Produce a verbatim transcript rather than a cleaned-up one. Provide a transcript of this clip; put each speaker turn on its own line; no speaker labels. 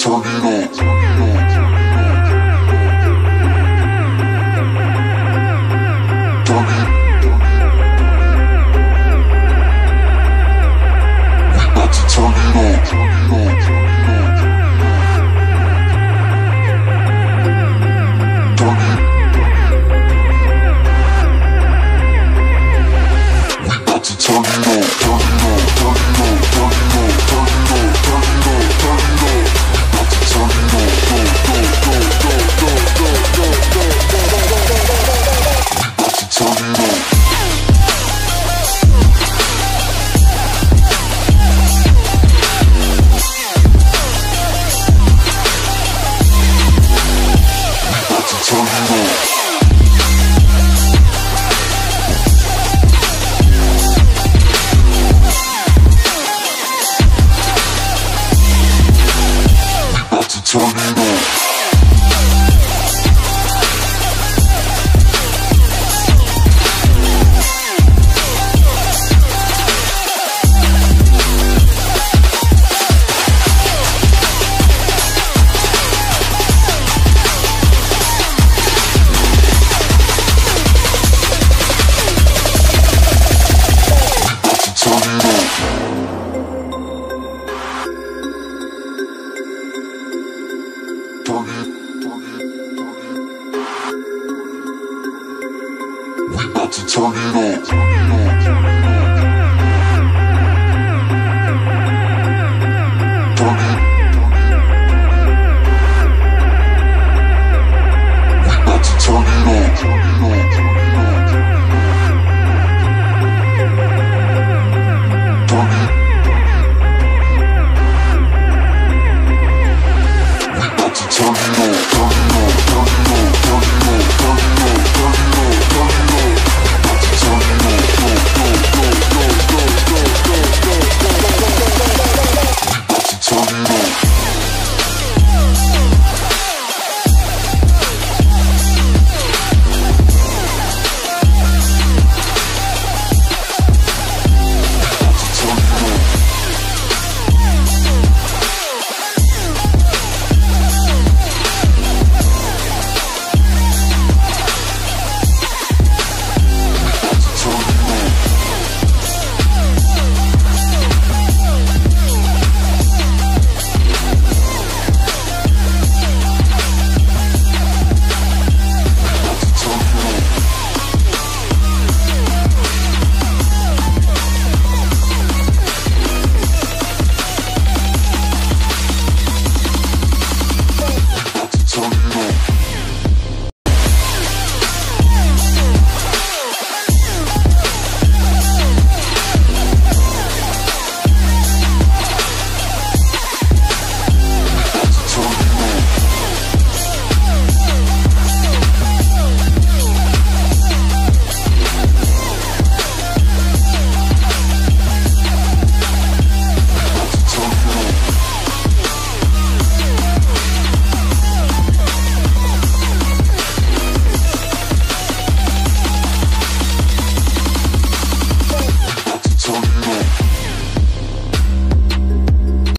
turn it up. Turn it. We about to turn it up. Turn it. We about to turn it up. Turn it up. Turn it up. Turn it up. Turn it up. Turn it up. Turn it up. We about to turn it up. Go, go, go, go, go, go, go, go, go, go, go, go, go. We about to turn it up. Turn it up. We about to turn it up. Turn it, turn it, turn it. We about to turn it up.